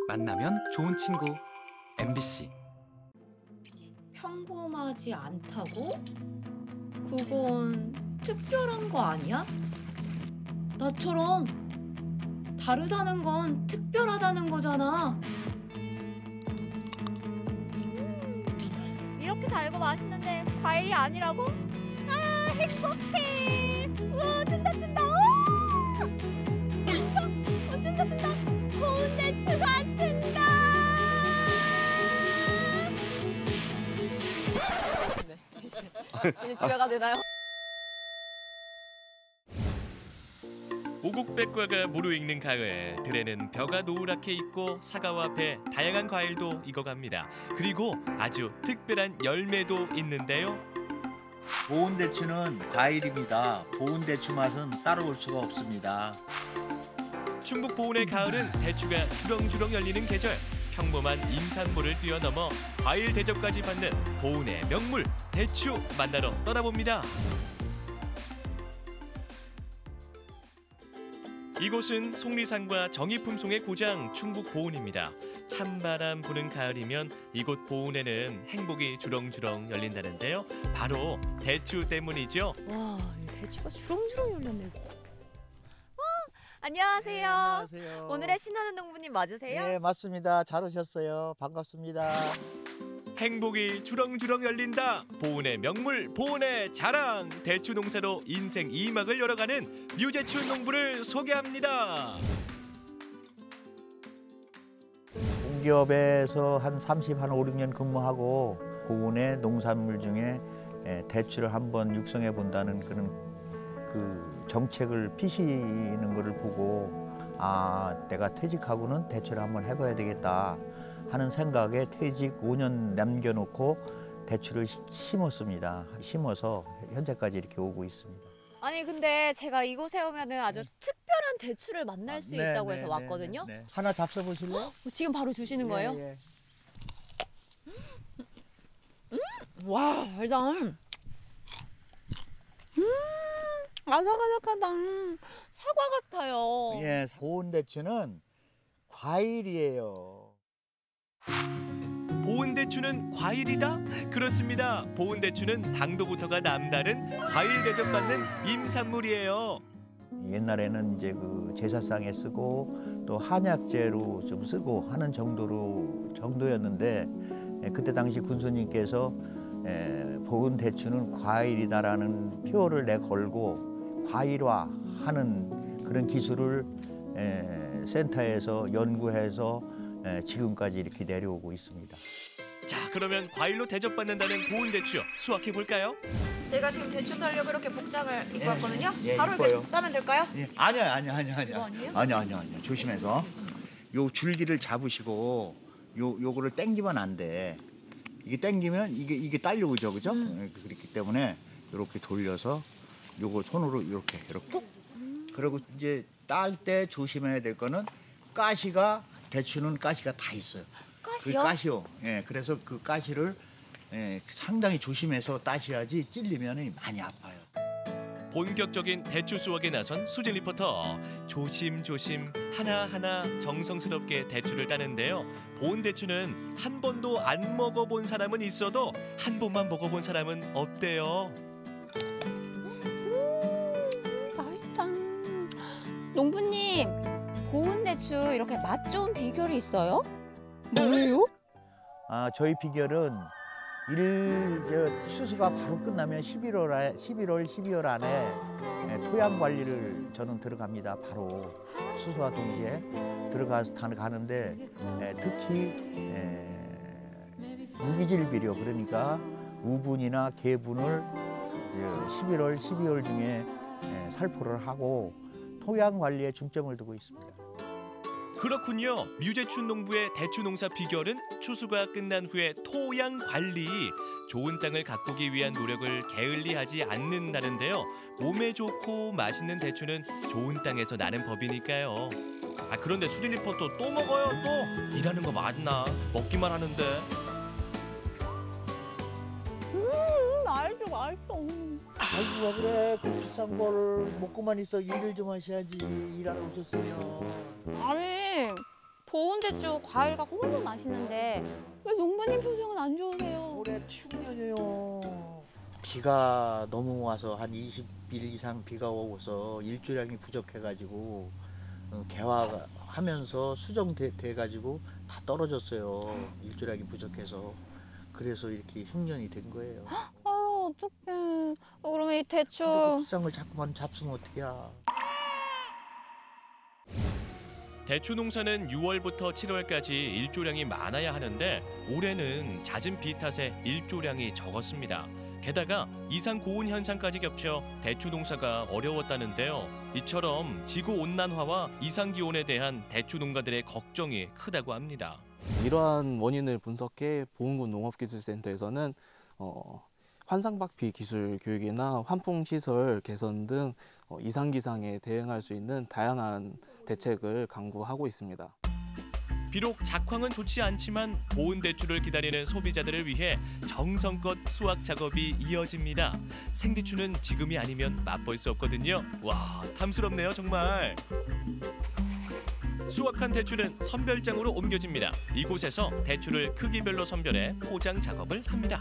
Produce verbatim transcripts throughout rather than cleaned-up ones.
만나면 좋은 친구 엠비씨. 평범하지 않다고? 그건 특별한 거 아니야? 나처럼 다르다는 건 특별하다는 거잖아. 이렇게 달고 맛있는데 과일이 아니라고? 아, 행복해. 우와, 뜬다 뜬다. 우와! 어, 뜬다 뜬다. 고운 대추가 뜬다. 네, 이제, 이제 집에 가도 되나요? 오곡백과가 무르익는 가을, 들에는 벼가 노랗게 익고 사과와 배, 다양한 과일도 익어갑니다. 그리고 아주 특별한 열매도 있는데요. 보온 대추는 과일입니다. 보온 대추 맛은 따라올 수가 없습니다. 충북 보은의 가을은 대추가 주렁주렁 열리는 계절. 평범한 임산부를 뛰어넘어 과일 대접까지 받는 보은의 명물 대추 만나러 떠나봅니다. 이곳은 속리산과 정이품송의 고장 충북 보은입니다. 찬바람 부는 가을이면 이곳 보은에는 행복이 주렁주렁 열린다는데요. 바로 대추 때문이죠. 와, 이 대추가 주렁주렁 열렸네. 어, 안녕하세요. 네, 안녕하세요. 오늘의 신하는 농부님 맞으세요? 네, 맞습니다. 잘 오셨어요. 반갑습니다. 행복이 주렁주렁 열린다. 보은의 명물, 보은의 자랑. 대추 농사로 인생 이 막을 열어가는 류재춘 농부를 소개합니다. 공기업에서 한 삼십, 한 오, 육 년 근무하고 보은의 농산물 중에 대추를 한번 육성해 본다는 그런 그 정책을 피시는 것을 보고 아, 내가 퇴직하고는 대추를 한번 해봐야 되겠다 하는 생각에 퇴직 오 년 남겨놓고 대추를 심었습니다. 심어서 현재까지 이렇게 오고 있습니다. 아니 근데 제가 이곳에 오면은 아주 네. 특별한 대추를 만날 수 네, 있다고 네, 해서 네, 왔거든요. 네, 네. 하나 잡숴보실래요? 어, 지금 바로 주시는 거예요? 예, 예. 와, 일단 음, 아삭아삭하다. 사과 같아요. 예, 보온 대추는 과일이에요. 보은 대추는 과일이다? 그렇습니다. 보은 대추는 당도부터가 남다른 과일 대접받는 임산물이에요. 옛날에는 이제 그 제사상에 쓰고 또 한약재로 좀 쓰고 하는 정도로 정도였는데 예, 그때 당시 군수님께서 예, 보은 대추는 과일이다라는 표를 내걸고 과일화하는 그런 기술을 예, 센터에서 연구해서 예, 지금까지 이렇게 내려오고 있습니다. 자, 그러면 과일로 대접받는다는 보은 대추 수확해 볼까요? 제가 지금 대추 따려고 이렇게 복장을 입고 예, 왔거든요. 예, 바로 이뻐요. 이렇게 따면 될까요? 예, 아니야, 아니야, 아니야, 아니야. 이거 아니에요? 아니야, 아니야, 아니야. 조심해서. 요 줄기를 잡으시고 요 요거를 당기면 안 돼. 이게 당기면 이게 이게 딸려오죠, 그죠? 음. 예, 그렇기 때문에 이렇게 돌려서 요거 손으로 이렇게 이렇게. 음. 그리고 이제 딸 때 조심해야 될 거는 가시가 대추는 가시가 다 있어요. 가시요? 그 가시요. 예, 그래서 그 가시를 예, 상당히 조심해서 따셔야지 찔리면 많이 아파요. 본격적인 대추 수확에 나선 수진 리포터. 조심조심 하나하나 정성스럽게 대추를 따는데요. 보은 대추는 한 번도 안 먹어본 사람은 있어도 한 번만 먹어본 사람은 없대요. 맛있다. 농부님, 고운 대추 이렇게 맛 좋은 비결이 있어요? 뭐예요? 아, 저희 비결은 일 저, 추수가 바로 끝나면 십일월, 십일월, 십이월 안에 예, 토양 관리를 저는 들어갑니다. 바로 추수와 동시에 들어가서 가는데 예, 특히 예, 무기질 비료 그러니까 우분이나 개분을 이제 십일월, 십이월 중에 예, 살포를 하고 토양 관리에 중점을 두고 있습니다. 그렇군요. 류재춘 농부의 대추 농사 비결은 추수가 끝난 후에 토양 관리. 좋은 땅을 가꾸기 위한 노력을 게을리하지 않는다는데요. 몸에 좋고 맛있는 대추는 좋은 땅에서 나는 법이니까요. 아, 그런데 수진 리포터 또 먹어요 또? 일하는 거 맞나? 먹기만 하는데. 음, 맛있어, 맛있어. 아이고 왜 그래 그 비싼 걸 먹고만 있어 일을 좀 하셔야지 일하러 오셨으면. 아니, 보온 대추 과일 갖고 너무 맛있는데 왜 농부님 표정은 안 좋으세요? 올해 추운년이요. 비가 너무 와서 한 이십 일 이상 비가 오고서 일조량이 부족해가지고 어, 개화하면서 수정돼가지고 다 떨어졌어요. 일조량이 부족해서. 그래서 이렇게 흉년이 된 거예요. 아유 어떡해. 어, 그러면 이 대추 국상을 자꾸만 잡수면 어떡해야. 대추 농사는 유월부터 칠월까지 일조량이 많아야 하는데 올해는 잦은 비 탓에 일조량이 적었습니다. 게다가 이상 고온 현상까지 겹쳐 대추 농사가 어려웠다는데요. 이처럼 지구온난화와 이상 기온에 대한 대추 농가들의 걱정이 크다고 합니다. 이러한 원인을 분석해 보은군 농업기술센터에서는 어, 환상박피 기술 교육이나 환풍시설 개선 등 어, 이상기상에 대응할 수 있는 다양한 대책을 강구하고 있습니다. 비록 작황은 좋지 않지만 고운 대추를 기다리는 소비자들을 위해 정성껏 수확 작업이 이어집니다. 생대추는 지금이 아니면 맛볼 수 없거든요. 와, 탐스럽네요 정말. 수확한 대추는 선별장으로 옮겨집니다. 이곳에서 대추를 크기별로 선별해 포장 작업을 합니다.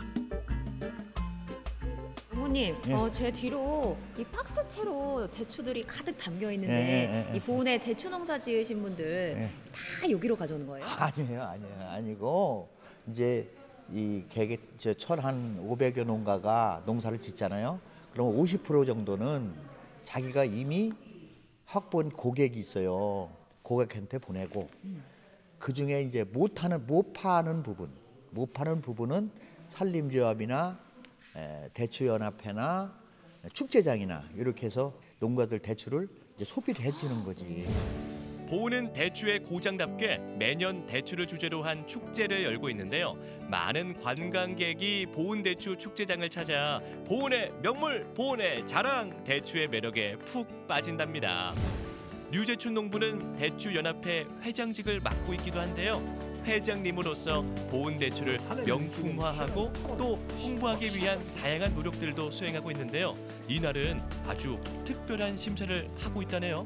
부모님, 예. 어, 제 뒤로 이 박스채로 대추들이 가득 담겨 있는데 예, 예, 예. 이 보은에 대추 농사 지으신 분들 예. 다 여기로 가져오는 거예요? 아니에요, 아니에요, 아니고 이제 이 개개 저철한 오백여 농가가 농사를 짓잖아요. 그럼 오십 퍼센트 정도는 자기가 이미 확보한 고객이 있어요. 고객한테 보내고 그 중에 이제 못하는 못 파는 부분, 못 파는 부분은 산림조합이나 에, 대추연합회나 축제장이나 이렇게 해서 농가들 대추를 이제 소비를 해주는 거지. 보은은 대추의 고장답게 매년 대추를 주제로 한 축제를 열고 있는데요. 많은 관광객이 보은 대추 축제장을 찾아 보은의 명물, 보은의 자랑, 대추의 매력에 푹 빠진답니다. 류재춘 농부는 대추연합회 회장직을 맡고 있기도 한데요. 회장님으로서 보은 대추를 명품화하고 또 홍보하기 위한 다양한 노력들도 수행하고 있는데요. 이날은 아주 특별한 심사를 하고 있다네요.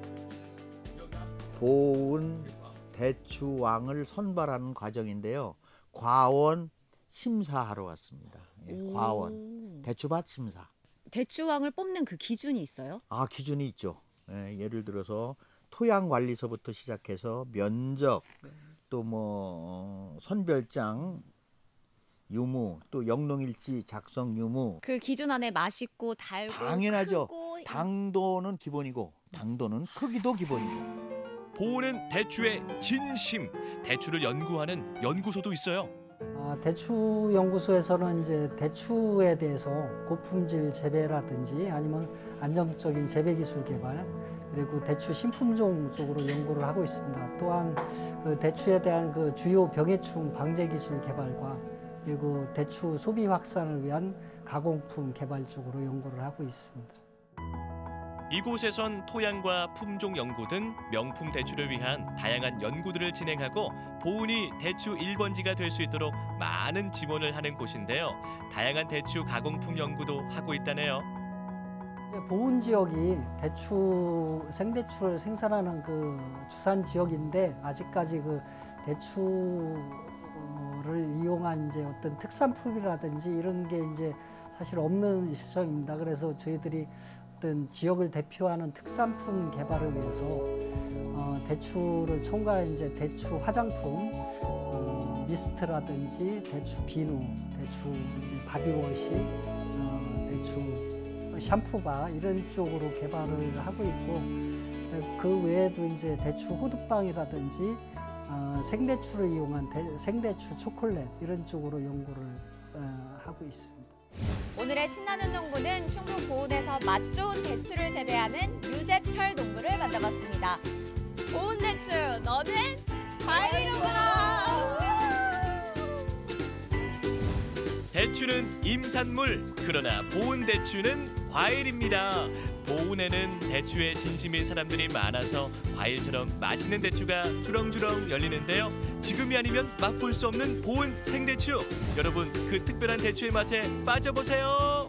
보은 대추왕을 선발하는 과정인데요. 과원 심사하러 왔습니다. 예, 과원 대추밭 심사. 대추왕을 뽑는 그 기준이 있어요? 아 기준이 있죠. 예, 예를 들어서 토양 관리서부터 시작해서 면적, 또 뭐 선별장 유무, 또 영농일지 작성 유무. 그 기준 안에 맛있고 달고 당연하죠. 크고 당도는 기본이고 당도는 크기도 기본이고. 보은은 대추의 진심, 대추를 연구하는 연구소도 있어요. 아, 대추 연구소에서는 이제 대추에 대해서 고품질 재배라든지 아니면 안정적인 재배 기술 개발, 그리고 대추 신품종 쪽으로 연구를 하고 있습니다. 또한 그 대추에 대한 그 주요 병해충 방제 기술 개발과 그리고 대추 소비 확산을 위한 가공품 개발 쪽으로 연구를 하고 있습니다. 이곳에선 토양과 품종 연구 등 명품 대추를 위한 다양한 연구들을 진행하고 보은이 대추 일 번지가 될 수 있도록 많은 지원을 하는 곳인데요. 다양한 대추 가공품 연구도 하고 있다네요. 이제 보은 지역이 대추 생대추를 생산하는 그 주산 지역인데 아직까지 그 대추를 이용한 이제 어떤 특산품이라든지 이런 게 이제 사실 없는 시점입니다. 그래서 저희들이 어떤 지역을 대표하는 특산품 개발을 위해서 어, 대추를 첨가한 이제 대추 화장품, 어, 미스트라든지 대추 비누, 대추 이제 바디워시, 어, 대추 샴푸바 이런 쪽으로 개발을 하고 있고, 그 외에도 이제 대추 호두빵이라든지 어, 생대추를 이용한 대, 생대추 초콜릿 이런 쪽으로 연구를 어, 하고 있습니다. 오늘의 신나는 농부는 충북 보은에서 맛 좋은 대추를 재배하는 류재철 농부를 만나봤습니다. 보은 대추, 너는 과일이로구나. 대추는 임산물, 그러나 보은 대추는 과일입니다. 보은에는 대추에 진심인 사람들이 많아서 과일처럼 맛있는 대추가 주렁주렁 열리는데요. 지금이 아니면 맛볼 수 없는 보은 생대추. 여러분, 그 특별한 대추의 맛에 빠져보세요.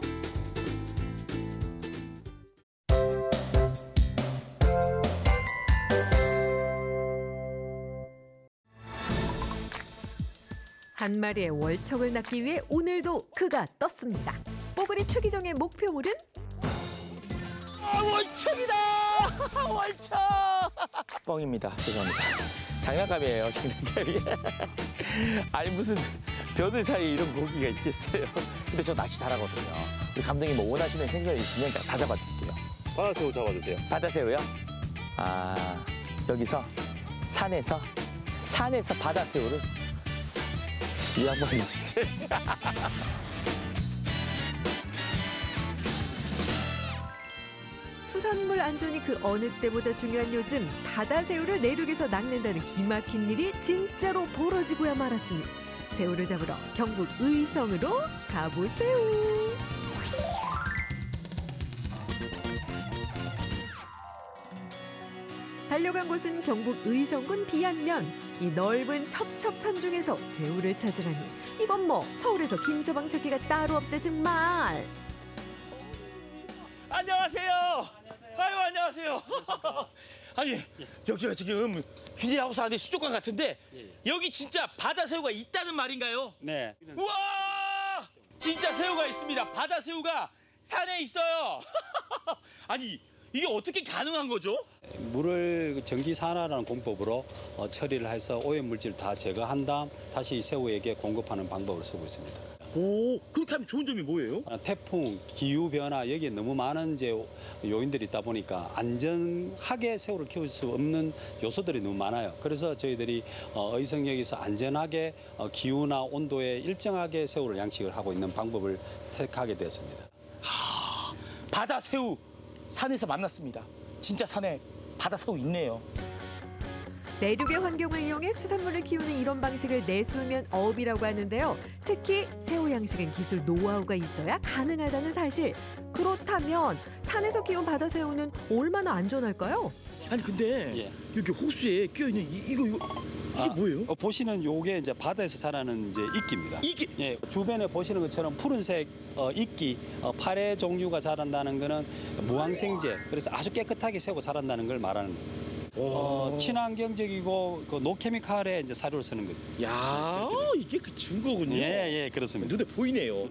한 마리의 월척을 낳기 위해 오늘도 그가 떴습니다. 뽀글이 최기정의 목표물은? 아, 월척이다! 월척! 뻥입니다. 죄송합니다. 장난감이에요, 장난감이. 아니, 무슨 벼들 사이에 이런 고기가 있겠어요. 근데 저 낚시 잘하거든요. 우리 감독님 뭐 원하시는 생선이 있으면 제가 다 잡아드릴게요. 바다새우 잡아주세요. 바다새우요? 아, 여기서 산에서 산에서 바다새우를 이 양반이 진짜. 수산물 안전이 그 어느 때보다 중요한 요즘 바다새우를 내륙에서 낚는다는 기막힌 일이 진짜로 벌어지고야 말았으니 새우를 잡으러 경북 의성으로 가보세요. 달려간 곳은 경북 의성군 비안면. 이 넓은 첩첩산 중에서 새우를 찾으라니 이건 뭐 서울에서 김서방 찾기가 따로 없다 정말. 안녕하세요. 아유, 안녕하세요. 아니, 여기가 지금 휘리하우스 안에 수족관 같은데 여기 진짜 바다새우가 있다는 말인가요? 네. 우와! 진짜 새우가 있습니다. 바다새우가 산에 있어요. 아니, 이게 어떻게 가능한 거죠? 물을 전기 산화라는 공법으로 어, 처리를 해서 오염물질 다 제거한 다음 다시 새우에게 공급하는 방법을 쓰고 있습니다. 오, 그렇게 하면 좋은 점이 뭐예요? 어, 태풍, 기후 변화 여기에 너무 많은 이제 요인들이 있다 보니까 안전하게 새우를 키울 수 없는 요소들이 너무 많아요. 그래서 저희들이 어, 의성역에서 안전하게 어, 기후나 온도에 일정하게 새우를 양식을 하고 있는 방법을 택하게 되었습니다. 하, 바다새우 산에서 만났습니다. 진짜 산에 바다새우 있네요. 내륙의 환경을 이용해 수산물을 키우는 이런 방식을 내수면 어업이라고 하는데요. 특히 새우 양식은 기술 노하우가 있어야 가능하다는 사실. 그렇다면 산에서 키운 바다새우는 얼마나 안전할까요? 아니 근데 예. 여기 호수에 끼어있는 이, 이거 이거 이게 아, 뭐예요? 어, 보시는 요게 이제 바다에서 자라는 이제 이끼입니다. 이게 예, 주변에 보시는 것처럼 푸른색 어, 이끼, 어, 파래 종류가 자란다는 거는 무항생제, 그래서 아주 깨끗하게 새우가 자란다는 걸 말하는 거예요. 어, 친환경적이고 그 노케미칼에 이제 사료를 쓰는 거죠. 야, 이게 그 증거군요. 예, 예, 그렇습니다. 눈에 보이네요.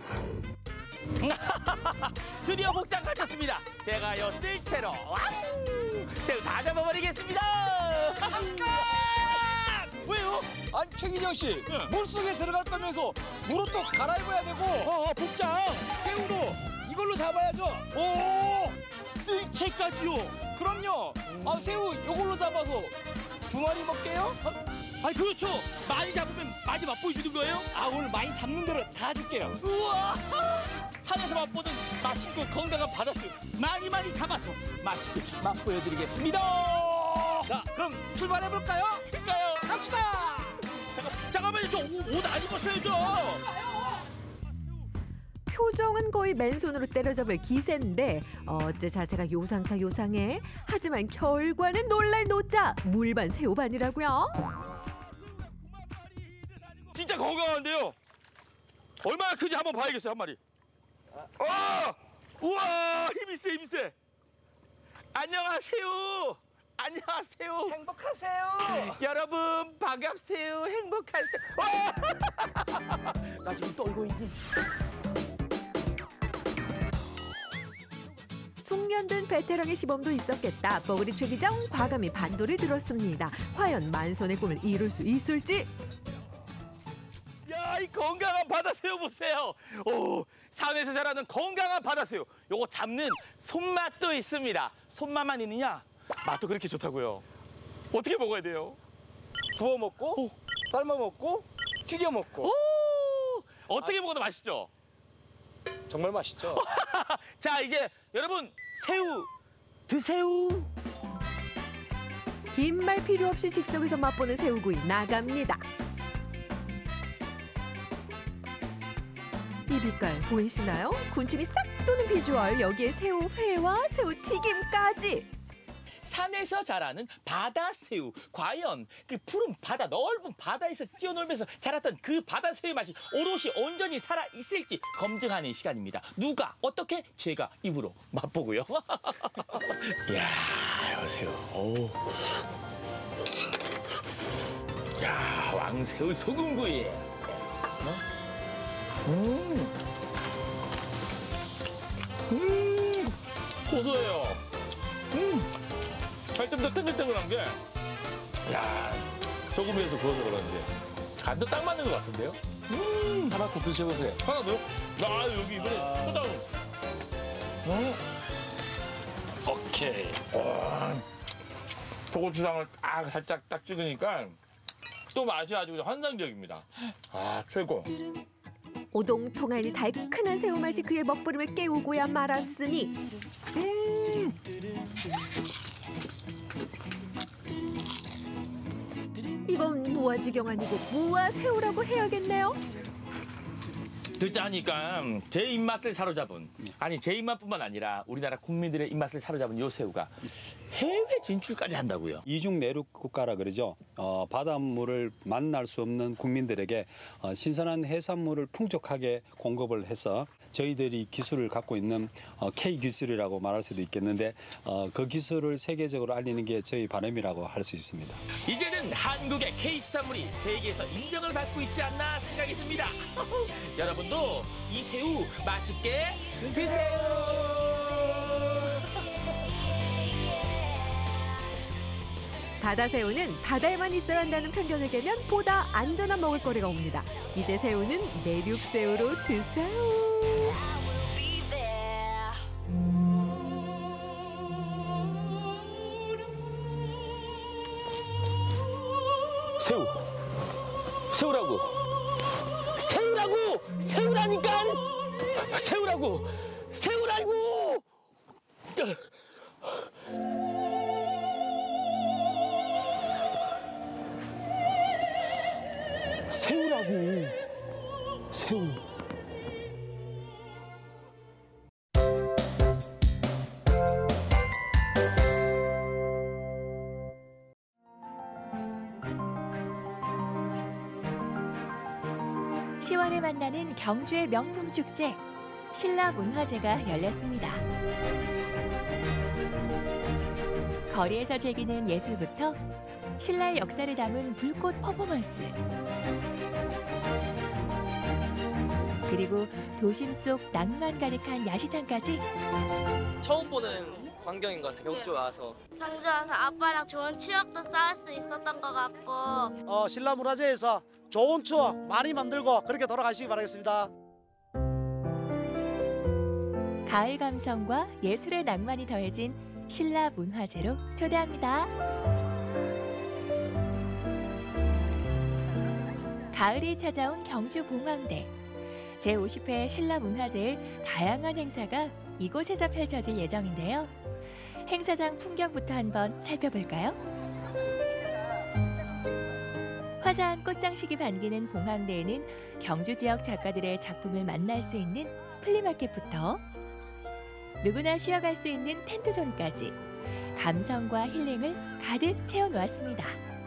드디어 목장 갖췄습니다. 제가요 뜰채로 와우, 새우 다 잡아버리겠습니다. 잠깐! 왜요? 아니 최기정 씨, 물속에 들어갈 거면서 물을 또 갈아입어야 되고. 어, 어 복장. 새우도 이걸로 잡아야죠. 오, 뜰채까지요. 그럼요. 아 새우 이걸로 잡아서 두 마리 먹게요? 아니 그렇죠. 많이 잡으면 많이 맛보여 주는 거예요? 아 오늘 많이 잡는 대로 다 줄게요. 우와! 산에서 맛보는 맛있고 건강한 바다새우 많이 많이 잡아서 맛있게 맛보여드리겠습니다. 자, 그럼 출발해 볼까요? 그럴까요? 갑시다. 잠깐, 잠깐만요. 저 옷 안 입었어요, 저. 표정은 거의 맨손으로 때려잡을 기세인데 어째 자세가 요상타 요상해. 하지만 결과는 놀랄 노자. 물반 새우반이라고요. 진짜 건강한데요. 얼마나 큰지 한번 봐야겠어요, 한 마리. 아! 우와! 힘이 세, 힘이 세. 안녕하세요. 안녕하세요. 행복하세요. 여러분 반갑세요. 행복하세요. 나 지금 떨고 있니? 숙련된 베테랑의 시범도 있었겠다. 뽀글이 최기정 과감히 반도를 들었습니다. 과연 만선의 꿈을 이룰 수 있을지? 야, 이 건강한 바다새우 보세요. 오, 산에서 자라는 건강한 바다새우. 요거 잡는 손맛도 있습니다. 손맛만 있느냐? 맛도 그렇게 좋다고요. 어떻게 먹어야 돼요? 구워 먹고, 오. 삶아 먹고, 튀겨 먹고. 오, 어떻게 아. 먹어도 맛있죠? 정말 맛있죠. 자, 이제 여러분 새우 드세요. 긴 말 필요 없이 즉석에서 맛보는 새우구이 나갑니다. 이 빛깔 보이시나요? 군침이 싹 도는 비주얼. 여기에 새우회와 새우튀김까지. 산에서 자라는 바다새우. 과연 그 푸른 바다, 넓은 바다에서 뛰어놀면서 자랐던 그 바다새우의 맛이 오롯이 온전히 살아있을지 검증하는 시간입니다. 누가 어떻게? 제가 입으로 맛보고요. 이야, 여보세요. 오. 야, 왕새우 소금구이. 음, 음, 고소해요. 음, 살짝 더 탱글탱글한 게, 야, 소금에서 구워서 그런지 간도 딱 맞는 것 같은데요? 음, 하나 더 드셔보세요. 하나 더요? 아, 여기 이번에 초당. 음, 오케이. 와, 소고추장을 딱 살짝 딱 찍으니까 또 맛이 아주 환상적입니다. 아, 최고. 오동통한 달큰한 새우 맛이 그의 먹부림을 깨우고야 말았으니 음. 이건 무화지경 아니고 무화새우라고 해야겠네요. 듣자니까 제 입맛을 사로잡은, 아니 제 입맛뿐만 아니라 우리나라 국민들의 입맛을 사로잡은 요 새우가 해외 진출까지 한다고요. 이중 내륙 국가라 그러죠. 어, 바닷물을 만날 수 없는 국민들에게 어, 신선한 해산물을 풍족하게 공급을 해서 저희들이 기술을 갖고 있는 어, K 기술이라고 말할 수도 있겠는데 어, 그 기술을 세계적으로 알리는 게 저희 바람이라고 할 수 있습니다. 이제는 한국의 K 수산물이 세계에서 인정을 받고 있지 않나 생각이 듭니다. 여러분도 이 새우 맛있게 드세요. 바다새우는 바다에만 있어야 한다는 편견을 깨면 보다 안전한 먹을거리가 옵니다. 이제 새우는 내륙새우로 드세요. 새우, 새우라고, 새우라고, 새우라니까, 새우라고, 새우라고. 새우라고, 새우. 시월을 만나는 경주의 명품 축제, 신라문화제가 열렸습니다. 거리에서 즐기는 예술부터 신라의 역사를 담은 불꽃 퍼포먼스, 그리고 도심 속 낭만 가득한 야시장까지 처음 보는 광경인 것 같아요. 경주 와서. 경주 와서 아빠랑 좋은 추억도 쌓을 수 있었던 것 같고 어, 신라문화제에서 좋은 추억 많이 만들고 그렇게 돌아가시기 바라겠습니다. 가을 감성과 예술의 낭만이 더해진 신라문화제로 초대합니다. 가을이 찾아온 경주 봉황대. 제오십 회 신라문화제의 다양한 행사가 이곳에서 펼쳐질 예정인데요. 행사장 풍경부터 한번 살펴볼까요? 화사한 꽃장식이 반기는 봉황대에는 경주 지역 작가들의 작품을 만날 수 있는 플리마켓부터 누구나 쉬어갈 수 있는 텐트존까지 감성과 힐링을 가득 채워놓았습니다.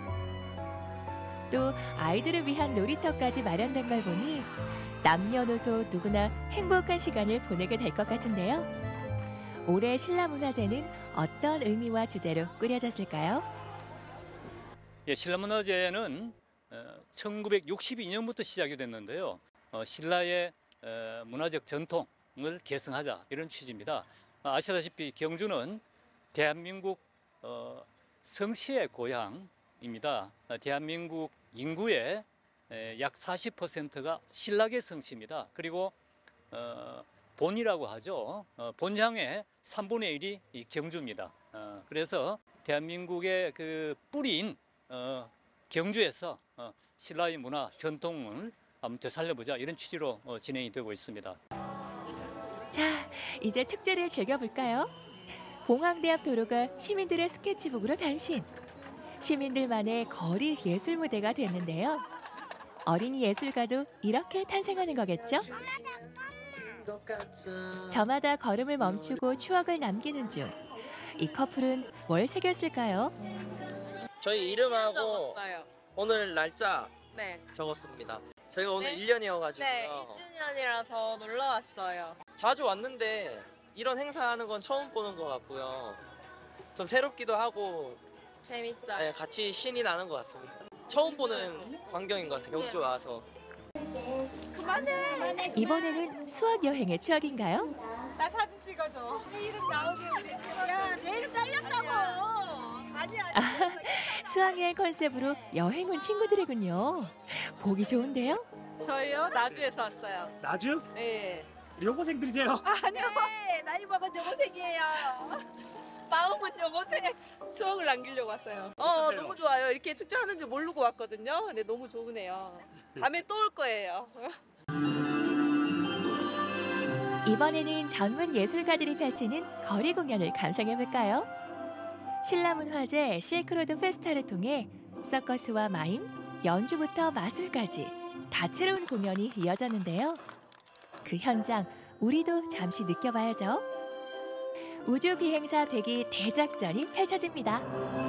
또 아이들을 위한 놀이터까지 마련된 걸 보니 남녀노소 누구나 행복한 시간을 보내게 될 것 같은데요. 올해 신라문화제는 어떤 의미와 주제로 꾸려졌을까요? 예, 신라문화제는 천구백육십이 년부터 시작이 됐는데요. 어, 신라의 어, 문화적 전통을 계승하자 이런 취지입니다. 아시다시피 경주는 대한민국 어, 성씨의 고향입니다. 어, 대한민국 인구의 에, 약 사십 퍼센트가 신라계 성씨입니다. 그리고 어, 본이라고 하죠. 어, 본향의 삼분의 일이 이 경주입니다. 어, 그래서 대한민국의 그 뿌리인 어, 경주에서 어, 신라의 문화 전통을 한번 되살려보자 이런 취지로 어, 진행이 되고 있습니다. 자, 이제 축제를 즐겨볼까요? 봉황대 앞 도로가 시민들의 스케치북으로 변신. 시민들만의 거리 예술 무대가 됐는데요. 어린이 예술가도 이렇게 탄생하는 거겠죠? 저마다 걸음을 멈추고 추억을 남기는 중. 이 커플은 뭘 새겼을까요? 저희 이름하고 적었어요. 오늘 날짜 네. 적었습니다. 저희가 오늘 네. 일 년이어가지고요. 네, 이 주년이라서 놀러 왔어요. 자주 왔는데 이런 행사하는 건 처음 보는 것 같고요. 좀 새롭기도 하고 재밌어요. 네, 같이 신이 나는 것 같습니다. 처음 보는 광경인 것 같아요. 경주 와서. 그만해. 이번에는 수학 여행의 추억인가요? 나 사진 찍어줘. 내 이름 나오게 우리 찍어야. 내 이름 잘렸다고. 아니야. 아, 수학여행 컨셉으로 여행 온 친구들이군요. 보기 좋은데요? 저희요 나주에서 왔어요. 나주? 네. 여고생들이세요? 아, 아니요. 네, 나이 먹은 여고생이에요. 마음은 여고생. 추억을 남기려고 왔어요. 어, 너무 좋아요. 이렇게 축제하는 줄 모르고 왔거든요. 근데 너무 좋으네요. 다음에 또 올 거예요. 이번에는 전문 예술가들이 펼치는 거리 공연을 감상해볼까요? 신라문화재 실크로드 페스타를 통해 서커스와 마임, 연주부터 마술까지 다채로운 공연이 이어졌는데요. 그 현장, 우리도 잠시 느껴봐야죠. 우주 비행사 되기 대작전이 펼쳐집니다.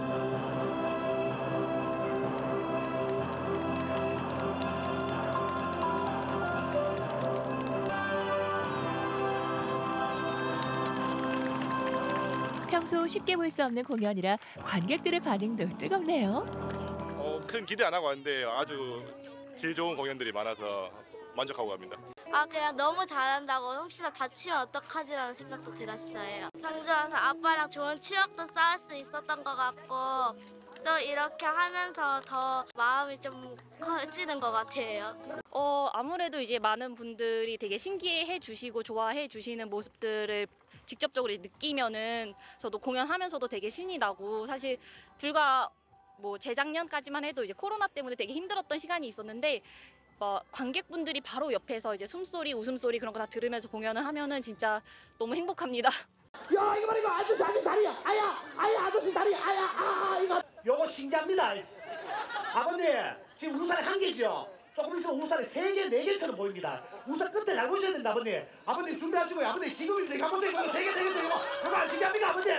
평소 쉽게 볼 수 없는 공연이라 관객들의 반응도 뜨겁네요. 어, 큰 기대 안 하고 왔는데 아주 질 좋은 공연들이 많아서 만족하고 갑니다. 아 그냥 너무 잘한다고 혹시나 다치면 어떡하지라는 생각도 들었어요. 경주 와서 아빠랑 좋은 추억도 쌓을 수 있었던 것 같고 또 이렇게 하면서 더 마음이 좀 커지는 것 같아요. 어 아무래도 이제 많은 분들이 되게 신기해 주시고 좋아해 주시는 모습들을 직접적으로 느끼면은 저도 공연하면서도 되게 신이 나고 사실 불과 뭐 재작년까지만 해도 이제 코로나 때문에 되게 힘들었던 시간이 있었는데 뭐 관객분들이 바로 옆에서 이제 숨소리, 웃음소리 그런 거 다 들으면서 공연을 하면은 진짜 너무 행복합니다. 야 이거 봐 이거 아저씨 아저씨 다리야 아야 아야 아저씨 다리 아야 아 이거 요거 신기합니다. 아버님 지금 우산이 한 개죠. 조금 있으면 우산이 세 개, 네 개처럼 보입니다. 우산 끝에 잘 보셔야 된다 아버님. 아버님 준비하시고요. 아버님 지금입니다. 이거 보세요. 이거 세 개, 네 개죠. 이거 그거 안 신기합니까 아버님?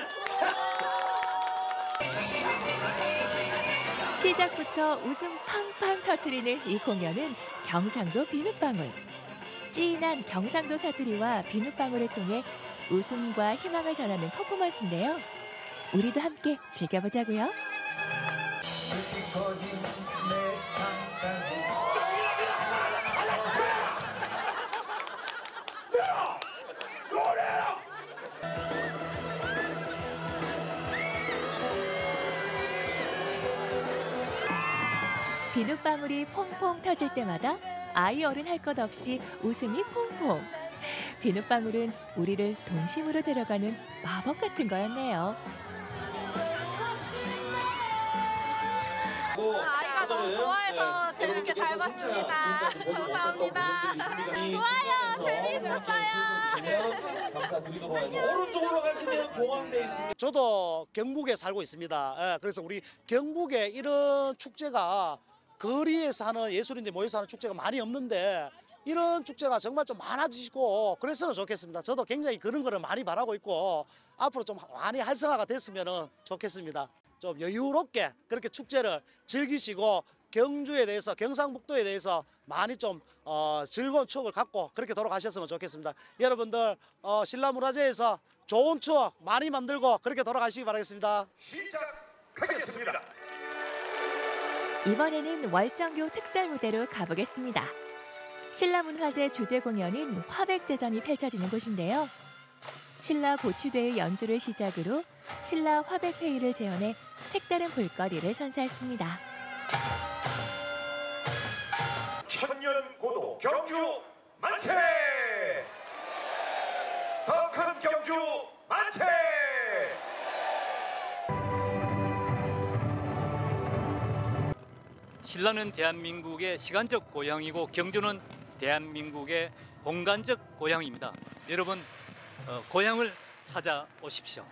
시작부터 웃음 팡팡 터트리는 이 공연은 경상도 비눗방울. 찐한 경상도 사투리와 비눗방울을 통해 웃음과 희망을 전하는 퍼포먼스인데요. 우리도 함께 즐겨보자고요. 비눗방울이 퐁퐁 터질 때마다 아이 어른 할 것 없이 웃음이 퐁퐁. 비눗방울은 우리를 동심으로 데려가는 마법 같은 거였네요. 아이가 너무 좋아해서 재밌게 잘 봤습니다. 감사합니다. 좋아요. 재미있었어요. 감사드리도록 하겠습니다. 오른쪽으로 가시면 보강돼 있습니다. 저도 경북에 살고 있습니다. 예, 그래서 우리 경북에 이런 축제가 거리에서 하는 예술인들이 모여서 하는 축제가 많이 없는데 이런 축제가 정말 좀 많아지고 그랬으면 좋겠습니다. 저도 굉장히 그런 거를 많이 바라고 있고 앞으로 좀 많이 활성화가 됐으면 좋겠습니다. 좀 여유롭게 그렇게 축제를 즐기시고 경주에 대해서 경상북도에 대해서 많이 좀 어, 즐거운 추억을 갖고 그렇게 돌아가셨으면 좋겠습니다. 여러분들 어, 신라문화재에서 좋은 추억 많이 만들고 그렇게 돌아가시기 바라겠습니다. 시작하겠습니다. 이번에는 월정교 특설 무대로 가보겠습니다. 신라문화재 주제 공연인 화백제전이 펼쳐지는 곳인데요. 신라 고추대의 연주를 시작으로 신라 화백회의를 재현해 색다른 볼거리를 선사했습니다. 천년고도 경주 만세! 더 큰 경주 만세! 신라는 대한민국의 시간적 고향이고 경주는 대한민국의 공간적 고향입니다. 여러분 어, 고향을 찾아오십시오.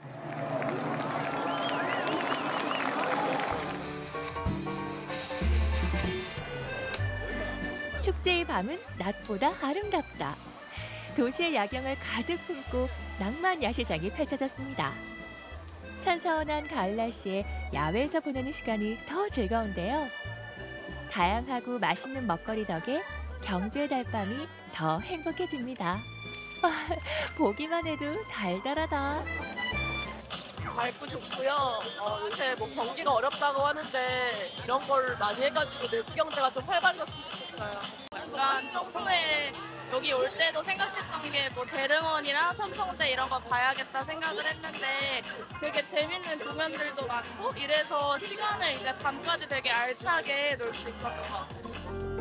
축제의 밤은 낮보다 아름답다. 도시의 야경을 가득 품고 낭만 야시장이 펼쳐졌습니다. 선선한 가을 날씨에 야외에서 보내는 시간이 더 즐거운데요. 다양하고 맛있는 먹거리 덕에 경주의 달밤이 더 행복해집니다. 와, 보기만 해도 달달하다. 밝고 좋고요. 어, 요새 뭐 경기가 어렵다고 하는데 이런 걸 많이 해가지고 내수 경제가 좀 활발해졌으면 좋겠어요. 약간 평소에 여기 올 때도 생각했던 게 뭐 대릉원이랑 첨성대 이런 거 봐야겠다 생각을 했는데 되게 재밌는 공연들도 많고 이래서 시간을 이제 밤까지 되게 알차게 놀 수 있었던 것 같아요.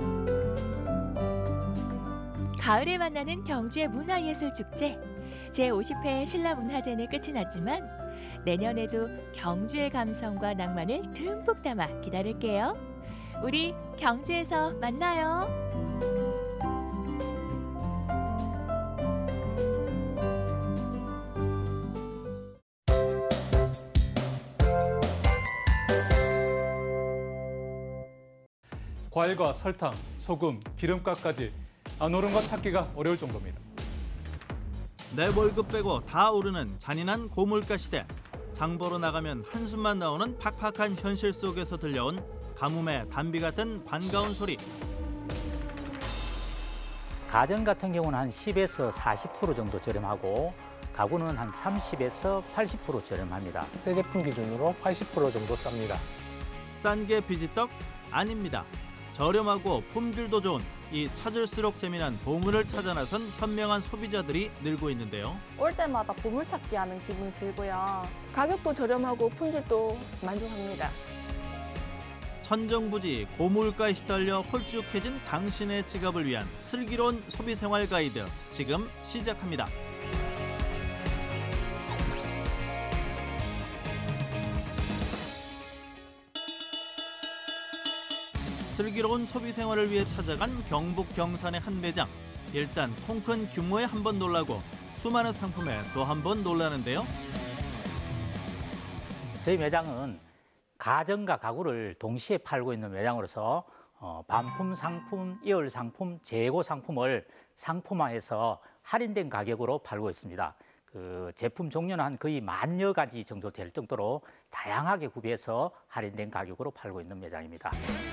가을에 만나는 경주의 문화예술축제. 제오십 회 신라문화제는 끝이 났지만 내년에도 경주의 감성과 낭만을 듬뿍 담아 기다릴게요. 우리 경주에서 만나요. 과일과 설탕, 소금, 기름값까지 안 오른 것 찾기가 어려울 정도입니다. 내 월급 빼고 다 오르는 잔인한 고물가 시대. 장보러 나가면 한숨만 나오는 팍팍한 현실 속에서 들려온 가뭄의 단비 같은 반가운 소리. 가전 같은 경우는 한 십에서 사십 퍼센트 정도 저렴하고 가구는 한 삼십에서 팔십 퍼센트 저렴합니다. 새 제품 기준으로 팔십 퍼센트 정도 쌉니다. 싼 게 비지떡? 아닙니다. 저렴하고 품질도 좋은 이 찾을수록 재미난 보물을 찾아 나선 현명한 소비자들이 늘고 있는데요. 올 때마다 보물찾기 하는 기분이 들고요. 가격도 저렴하고 품질도 만족합니다. 천정부지 고물가에 시달려 홀쭉해진 당신의 지갑을 위한 슬기로운 소비생활 가이드 지금 시작합니다. 슬기로운 소비생활을 위해 찾아간 경북 경산의 한 매장. 일단 통큰 규모에 한 번 놀라고 수많은 상품에 또 한 번 놀라는데요. 저희 매장은 가전과 가구를 동시에 팔고 있는 매장으로서 어, 반품 상품, 이월 상품, 재고 상품을 상품화해서 할인된 가격으로 팔고 있습니다. 그 제품 종류는 한 거의 만여 가지 정도 될 정도로 다양하게 구비해서 할인된 가격으로 팔고 있는 매장입니다.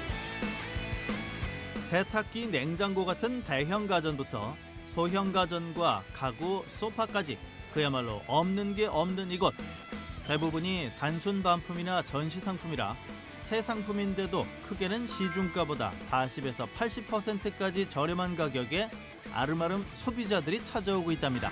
세탁기, 냉장고 같은 대형 가전부터 소형 가전과 가구, 소파까지 그야말로 없는 게 없는 이곳. 대부분이 단순 반품이나 전시 상품이라 새 상품인데도 크게는 시중가보다 사십에서 팔십 퍼센트까지 저렴한 가격에 아름아름 소비자들이 찾아오고 있답니다.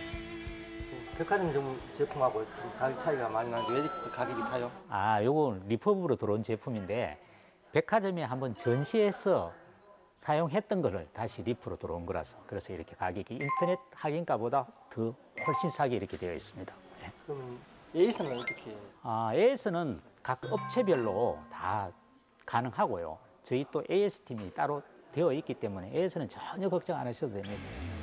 백화점 제품하고 좀 가격 차이가 많이 나는데 왜 이렇게 가격이 사요? 아, 요건 리퍼브로 들어온 제품인데 백화점에 한번 전시해서 사용했던 거를 다시 리프로 들어온 거라서 그래서 이렇게 가격이 인터넷 할인가보다 더 훨씬 싸게 이렇게 되어 있습니다. 네. 그럼 에이에스는 어떻게? 아, 에이에스는 각 업체별로 다 가능하고요. 저희 또 에이에스 팀이 따로 되어 있기 때문에 에이에스는 전혀 걱정 안 하셔도 됩니다.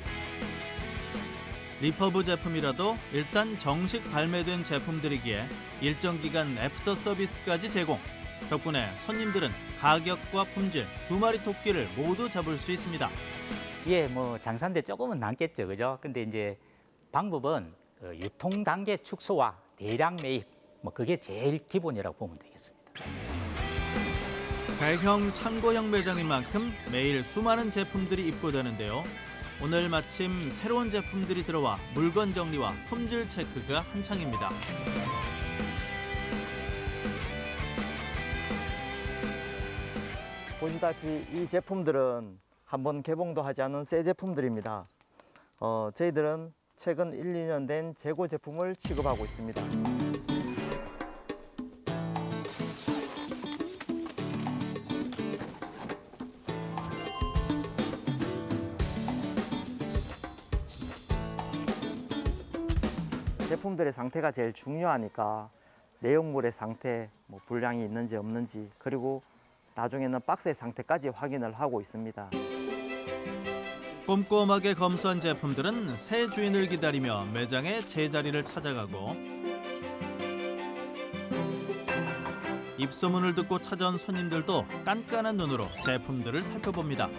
리퍼브 제품이라도 일단 정식 발매된 제품들이기에 일정 기간 애프터 서비스까지 제공. 덕분에 손님들은 가격과 품질 두 마리 토끼를 모두 잡을 수 있습니다. 예, 뭐 장사인데 조금은 남겠죠, 그죠? 근데 이제 방법은 유통 단계 축소와 대량 매입, 뭐 그게 제일 기본이라고 보면 되겠습니다. 대형 창고형 매장인 만큼 매일 수많은 제품들이 입고되는데요. 오늘 마침 새로운 제품들이 들어와 물건 정리와 품질 체크가 한창입니다. 보시다시피 이 제품들은 한번 개봉도 하지 않은 새 제품들입니다. 어, 저희들은 최근 일, 이 년 된 재고 제품을 취급하고 있습니다. 제품들의 상태가 제일 중요하니까 내용물의 상태, 뭐 불량이 있는지 없는지, 그리고 나중에는 박스의 상태까지 확인을 하고 있습니다. 꼼꼼하게 검수한 제품들은 새 주인을 기다리며 매장의 제자리를 찾아가고 입소문을 듣고 찾아온 손님들도 깐깐한 눈으로 제품들을 살펴봅니다.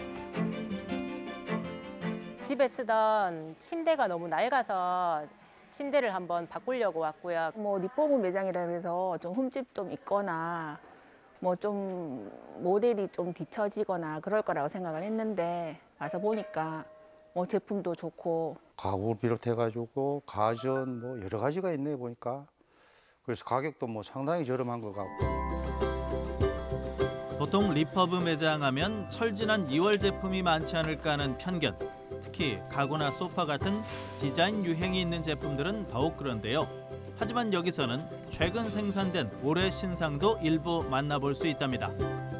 집에 쓰던 침대가 너무 낡아서 침대를 한번 바꾸려고 왔고요. 뭐 리퍼브 매장이라면서 좀 흠집 좀 있거나 뭐 좀 모델이 좀 뒤처지거나 그럴 거라고 생각을 했는데 와서 보니까 뭐 제품도 좋고 가구를 비롯해가지고 가전 뭐 여러 가지가 있네 보니까. 그래서 가격도 뭐 상당히 저렴한 것 같고. 보통 리퍼브 매장 하면 철진한 이월 제품이 많지 않을까 하는 편견. 특히 가구나 소파 같은 디자인 유행이 있는 제품들은 더욱 그런데요. 하지만 여기서는 최근 생산된 올해 신상도 일부 만나볼 수 있답니다.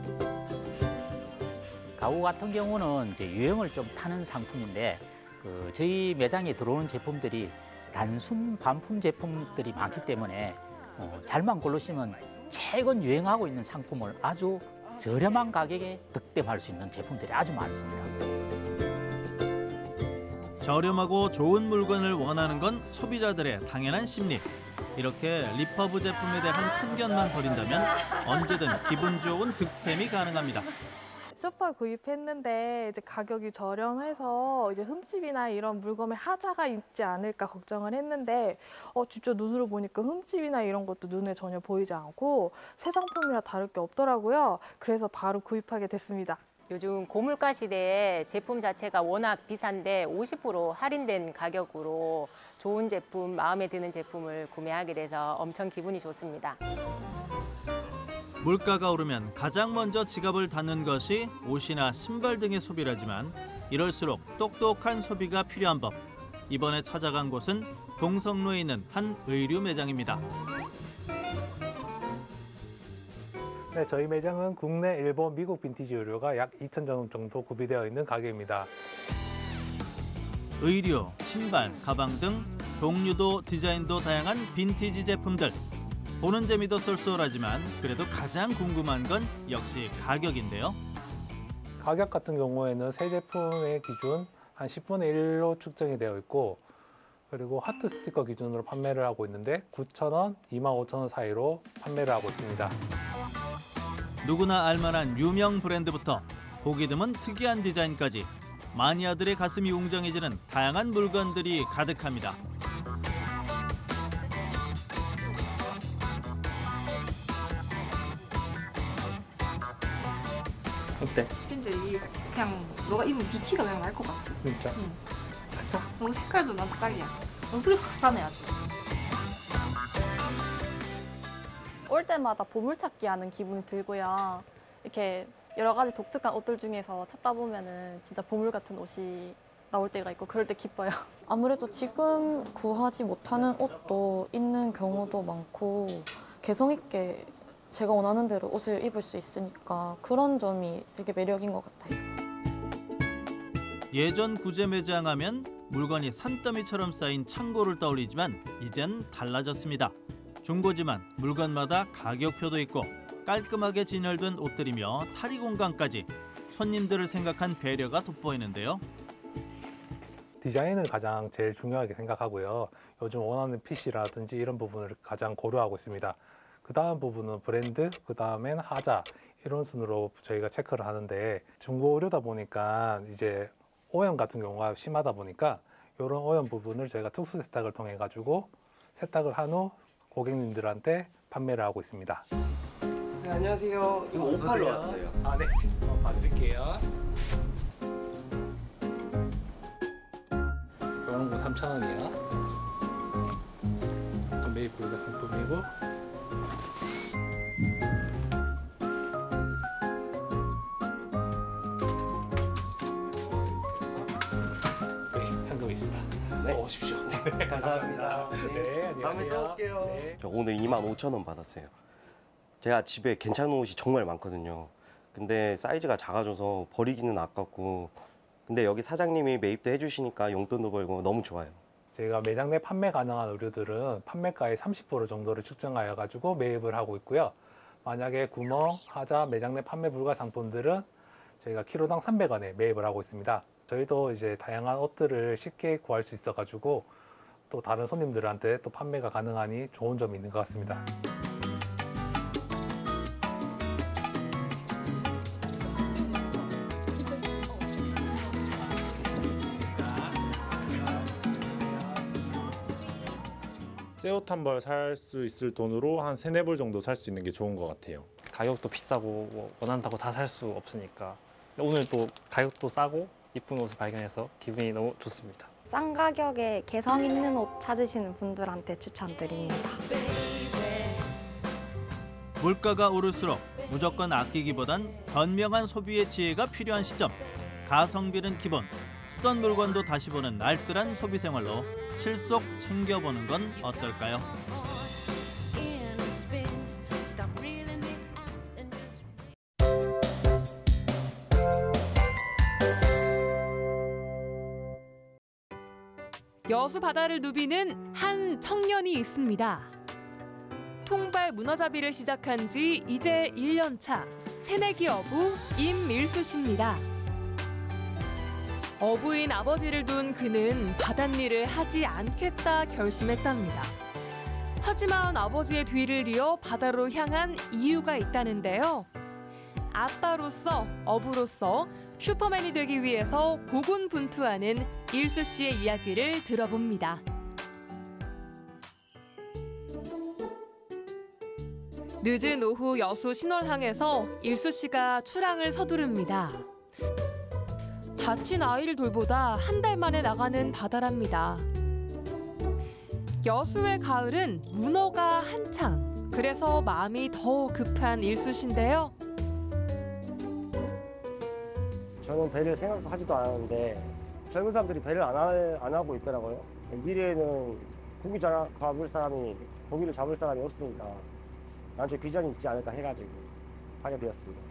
가구 같은 경우는 이제 유행을 좀 타는 상품인데 그 저희 매장에 들어오는 제품들이 단순 반품 제품들이 많기 때문에 어, 잘만 고르시면 최근 유행하고 있는 상품을 아주 저렴한 가격에 득템할 수 있는 제품들이 아주 많습니다. 저렴하고 좋은 물건을 원하는 건 소비자들의 당연한 심리. 이렇게 리퍼브 제품에 대한 편견만 버린다면 언제든 기분 좋은 득템이 가능합니다. 소파 구입했는데 이제 가격이 저렴해서 이제 흠집이나 이런 물건에 하자가 있지 않을까 걱정을 했는데 어 직접 눈으로 보니까 흠집이나 이런 것도 눈에 전혀 보이지 않고 새 상품이라 다를 게 없더라고요. 그래서 바로 구입하게 됐습니다. 요즘 고물가 시대에 제품 자체가 워낙 비싼데 오십 퍼센트 할인된 가격으로 좋은 제품, 마음에 드는 제품을 구매하게 돼서 엄청 기분이 좋습니다. 물가가 오르면 가장 먼저 지갑을 닫는 것이 옷이나 신발 등의 소비라지만 이럴수록 똑똑한 소비가 필요한 법. 이번에 찾아간 곳은 동성로에 있는 한 의류 매장입니다. 네, 저희 매장은 국내, 일본, 미국 빈티지 의류가 약 이천 점 정도 구비되어 있는 가게입니다. 의류, 신발, 가방 등 종류도 디자인도 다양한 빈티지 제품들. 보는 재미도 쏠쏠하지만 그래도 가장 궁금한 건 역시 가격인데요. 가격 같은 경우에는 새 제품의 기준 한 십분의 일로 측정이 되어 있고 그리고 하트 스티커 기준으로 판매를 하고 있는데 구천 원, 이만 오천 원 사이로 판매를 하고 있습니다. 누구나 알만한 유명 브랜드부터 보기 드문 특이한 디자인까지 마니아들의 가슴이 웅장해지는 다양한 물건들이 가득합니다. 어때? 진짜 이게 그냥 너가 입은 뷰티가 그냥 날 것 같아. 진짜? 응. 그쵸? 너무 색깔도 난 딱이야. 얼굴이 확 싸네 아주. 올 때마다 보물찾기 하는 기분이 들고요. 이렇게 여러 가지 독특한 옷들 중에서 찾다 보면은 진짜 보물 같은 옷이 나올 때가 있고 그럴 때 기뻐요. 아무래도 지금 구하지 못하는 옷도 있는 경우도 많고 개성 있게 제가 원하는 대로 옷을 입을 수 있으니까 그런 점이 되게 매력인 것 같아요. 예전 구제 매장 하면 물건이 산더미처럼 쌓인 창고를 떠올리지만 이젠 달라졌습니다. 중고지만 물건마다 가격표도 있고 깔끔하게 진열된 옷들이며 탈의 공간까지 손님들을 생각한 배려가 돋보이는데요. 디자인을 가장 제일 중요하게 생각하고요. 요즘 원하는 핏이라든지 이런 부분을 가장 고려하고 있습니다. 그 다음 부분은 브랜드, 그 다음엔 하자 이런 순으로 저희가 체크를 하는데 중고 의류다 보니까 이제 오염 같은 경우가 심하다 보니까 이런 오염 부분을 저희가 특수 세탁을 통해 가지고 세탁을 한 후 고객님들한테 판매를 하고 있습니다. 네, 안녕하세요. 이거 오팔로 왔어요. 아, 네. 어, 봐드릴게요. 이거는 뭐 삼천 원이에요. 메이플 상품이고. 네. 오십시오. 감사합니다. 네, 안녕하세요. 다음에 또 올게요. 네. 저 오늘 이만 오천 원 받았어요. 제가 집에 괜찮은 옷이 정말 많거든요. 근데 사이즈가 작아져서 버리기는 아깝고 근데 여기 사장님이 매입도 해주시니까 용돈도 벌고 너무 좋아요. 저희가 매장 내 판매 가능한 의류들은 판매가의 삼십 퍼센트 정도를 측정하여 가지고 매입을 하고 있고요. 만약에 구멍, 하자, 매장 내 판매 불가 상품들은 저희가 키로당 삼백 원에 매입을 하고 있습니다. 저희도 이제 다양한 옷들을 쉽게 구할 수 있어 가지고 또 다른 손님들한테 또 판매가 가능하니 좋은 점이 있는 것 같습니다. 새 옷 한 벌 살 수 있을 돈으로 한 세네 벌 정도 살 수 있는 게 좋은 것 같아요. 가격도 비싸고 뭐 원한다고 다 살 수 없으니까 오늘 또 가격도 싸고 이쁜 옷을 발견해서 기분이 너무 좋습니다. 싼 가격에 개성 있는 옷 찾으시는 분들한테 추천드립니다. 물가가 오를수록 무조건 아끼기보단 현명한 소비의 지혜가 필요한 시점. 가성비는 기본. 쓰던 물건도 다시 보는 날뜰한 소비 생활로 실속 챙겨보는 건 어떨까요? 여수 바다를 누비는 한 청년이 있습니다. 통발 문어잡이를 시작한 지 이제 일 년 차 새내기 어부 임일수 씨입니다. 어부인 아버지를 둔 그는 바닷일을 하지 않겠다 결심했답니다. 하지만 아버지의 뒤를 이어 바다로 향한 이유가 있다는데요. 아빠로서, 어부로서 슈퍼맨이 되기 위해서 고군분투하는 일수 씨의 이야기를 들어봅니다. 늦은 오후 여수 신월항에서 일수 씨가 출항을 서두릅니다. 다친 아이를 돌보다 한 달 만에 나가는 바다랍니다. 여수의 가을은 문어가 한창. 그래서 마음이 더 급한 일수 씨인데요. 저는 배를 생각하지도 않았는데 젊은 사람들이 배를 안, 할, 안 하고 있더라고요. 미래에는 고기 잡을 사람이 고기를 잡을 사람이 없으니까 나중에 비전이 있지 않을까 해가지고 하게 되었습니다.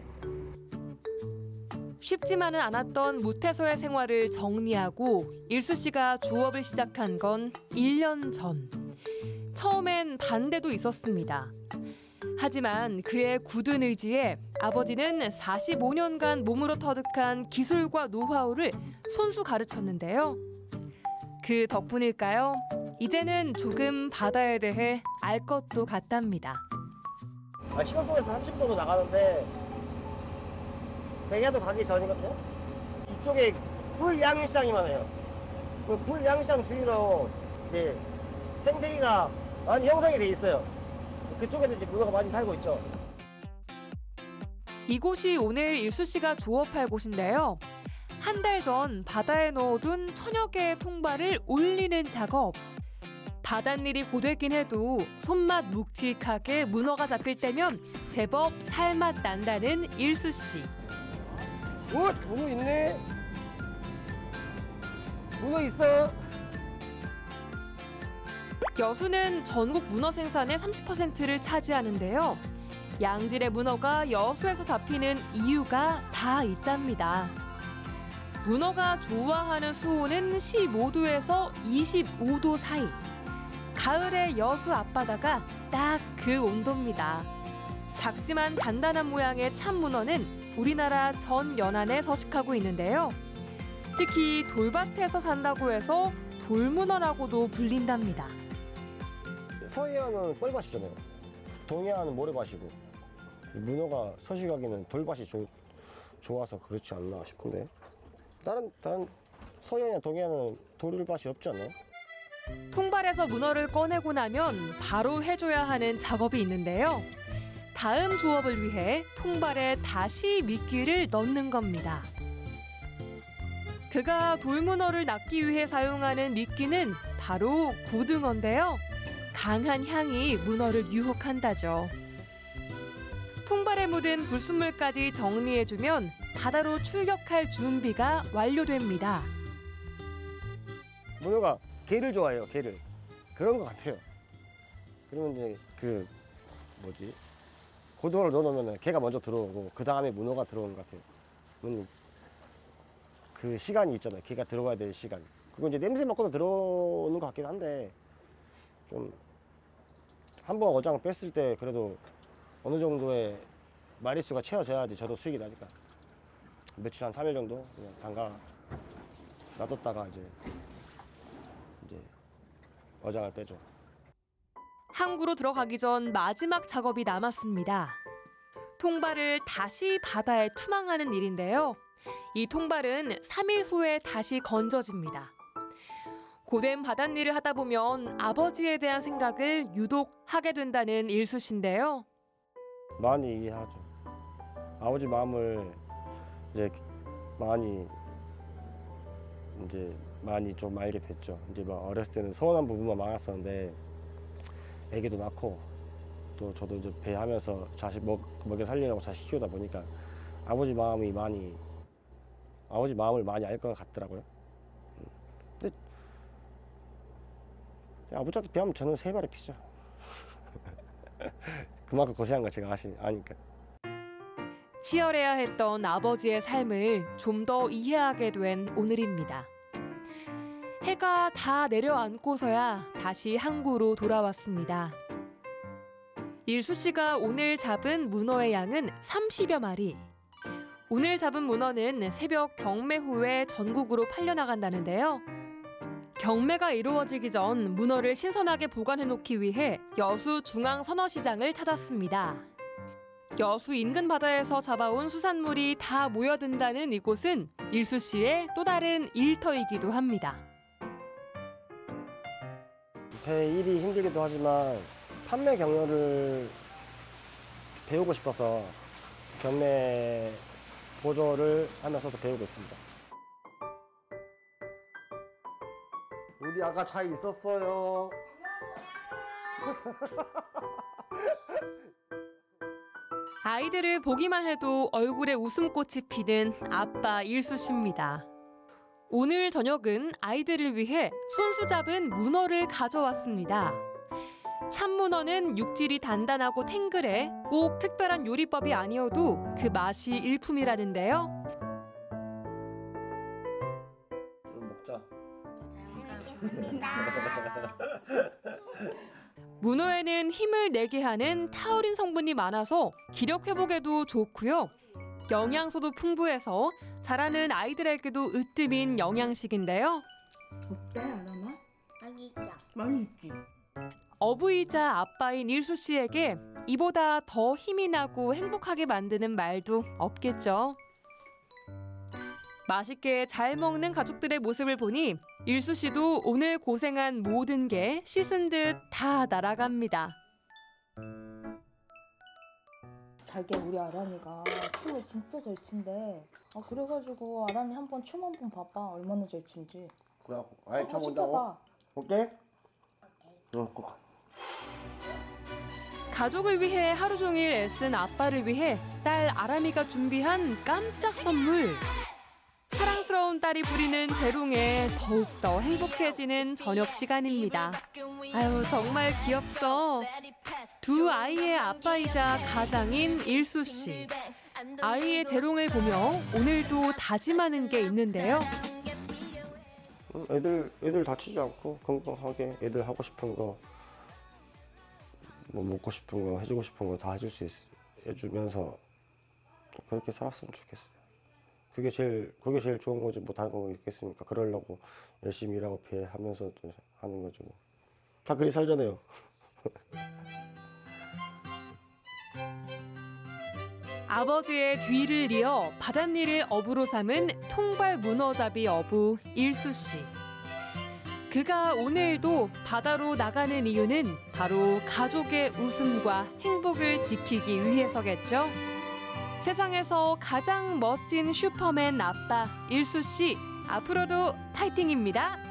쉽지만은 않았던 모태소의 생활을 정리하고 일수 씨가 조업을 시작한 건 일 년 전. 처음엔 반대도 있었습니다. 하지만 그의 굳은 의지에 아버지는 사십오 년간 몸으로 터득한 기술과 노하우를 손수 가르쳤는데요. 그 덕분일까요? 이제는 조금 바다에 대해 알 것도 같답니다. 아, 시골동에서 삼십 정도 나가는데 백야도 가기 전이거든요. 이쪽에 불양시장이만 해요. 그 불양시장 주위로 이제 생태계가 많이 형성이 돼 있어요. 그쪽에도 이제 문어가 많이 살고 있죠. 이곳이 오늘 일수 씨가 조업할 곳인데요. 한 달 전 바다에 넣어둔 천여 개의 통발을 올리는 작업. 바닷일이 고되긴 해도 손맛 묵직하게 문어가 잡힐 때면 제법 살맛 난다는 일수 씨. 오, 문어 있네. 문어 있어. 여수는 전국 문어 생산의 삼십 퍼센트를 차지하는데요. 양질의 문어가 여수에서 잡히는 이유가 다 있답니다. 문어가 좋아하는 수온은 십오 도에서 이십오 도 사이. 가을의 여수 앞바다가 딱 그 온도입니다. 작지만 단단한 모양의 참문어는 우리나라 전 연안에 서식하고 있는데요. 특히 돌밭에서 산다고 해서 돌문어라고도 불린답니다. 서해안은 뻘밭이잖아요. 동해안은 모래밭이고 문어가 서식하기는 돌밭이 조, 좋아서 그렇지 않나 싶은데 다른 다른 서해안이나 동해안은 돌밭이 없지 않나요? 통발에서 문어를 꺼내고 나면 바로 해줘야 하는 작업이 있는데요. 다음 조업을 위해 통발에 다시 미끼를 넣는 겁니다. 그가 돌문어를 낚기 위해 사용하는 미끼는 바로 고등어인데요. 강한 향이 문어를 유혹한다죠. 통발에 묻은 불순물까지 정리해주면 바다로 출격할 준비가 완료됩니다. 문어가 게를 좋아해요, 게를. 그런 것 같아요. 그러면 이제 그 뭐지? 고등어를 넣어놓으면 게가 먼저 들어오고 그 다음에 문어가 들어오는 것 같아요. 음, 그 시간이 있잖아요. 게가 들어가야 될 시간. 그거 이제 냄새 맡고도 들어오는 것 같긴 한데 좀 한 번 어장 뺐을 때 그래도 어느 정도의 마리수가 채워져야지 저도 수익이 나니까 며칠 한 삼 일 정도 그냥 담가 놔뒀다가 이제 이제 어장을 빼죠. 항구로 들어가기 전 마지막 작업이 남았습니다. 통발을 다시 바다에 투망하는 일인데요. 이 통발은 삼 일 후에 다시 건져집니다. 고된 바닷일을 하다 보면 아버지에 대한 생각을 유독 하게 된다는 일수 씨인데요. 많이 이해하죠. 아버지 마음을 이제 많이 이제 많이 좀 알게 됐죠. 이제 막 어렸을 때는 서운한 부분만 많았었는데 애기도 낳고 또 저도 이제 배하면서 자식 먹, 먹여 살리려고 자식 키우다 보니까 아버지 마음이 많이 아버지 마음을 많이 알 것 같더라고요. 근데 아버지한테 비하면 저는 세 발의 피죠. 그만큼 고생한 거 제가 아시, 아니까. 치열해야 했던 아버지의 삶을 좀 더 이해하게 된 오늘입니다. 해가 다 내려앉고서야 다시 항구로 돌아왔습니다. 일수 씨가 오늘 잡은 문어의 양은 삼십여 마리. 오늘 잡은 문어는 새벽 경매 후에 전국으로 팔려나간다는데요. 경매가 이루어지기 전 문어를 신선하게 보관해놓기 위해 여수 중앙선어시장을 찾았습니다. 여수 인근 바다에서 잡아온 수산물이 다 모여든다는 이곳은 일수 씨의 또 다른 일터이기도 합니다. 배 일이 힘들기도 하지만 판매 경로를 배우고 싶어서 경매 보조를 하면서도 배우고 있습니다. 우리 아까 잘 있었어요. 아이들을 보기만 해도 얼굴에 웃음꽃이 피는 아빠 일수 씨입니다. 오늘 저녁은 아이들을 위해 손수 잡은 문어를 가져왔습니다. 참문어는 육질이 단단하고 탱글해 꼭 특별한 요리법이 아니어도 그 맛이 일품이라는데요. 먹자. 문어에는 힘을 내게 하는 타우린 성분이 많아서 기력 회복에도 좋고요. 영양소도 풍부해서 자라는 아이들에게도 으뜸인 영양식인데요. 어때, 알아나? 맛있다. 맛있지? 어부이자 아빠인 일수 씨에게 이보다 더 힘이 나고 행복하게 만드는 말도 없겠죠. 맛있게 잘 먹는 가족들의 모습을 보니 일수 씨도 오늘 고생한 모든 게 씻은 듯 다 날아갑니다. 자기야, 우리 아란이가 춤을 진짜 잘 춘대. 아, 그래가지고 아란이 한번 춤 한번 봐봐. 얼마나 잘 춘지. 그래, 아이 참 한번 본다고. 시켜봐. 오케이? 응, 꼭. 가족을 위해 하루 종일 애쓴 아빠를 위해 딸 아람이가 준비한 깜짝 선물. 사랑스러운 딸이 부리는 재롱에 더욱더 행복해지는 저녁 시간입니다. 아유, 정말 귀엽죠? 두 아이의 아빠이자 가장인 일수 씨. 아이의 재롱을 보며 오늘도 다짐하는 게 있는데요. 애들 애들 다치지 않고 건강하게 애들 하고 싶은 거, 뭐 먹고 싶은 거, 해주고 싶은 거 다 해줄 수 있, 해주면서 그렇게 살았으면 좋겠어요. 그게 제일 그게 제일 좋은 거지 뭐 다른 거 있겠습니까? 그러려고 열심히 일하고 배하면서 또 하는 거죠. 뭐. 다 그리 살잖아요. 아버지의 뒤를 이어 바닷일을 업으로 삼은 통발 문어잡이 어부 일수 씨. 그가 오늘도 바다로 나가는 이유는 바로 가족의 웃음과 행복을 지키기 위해서겠죠. 세상에서 가장 멋진 슈퍼맨 아빠 일수 씨, 앞으로도 파이팅입니다.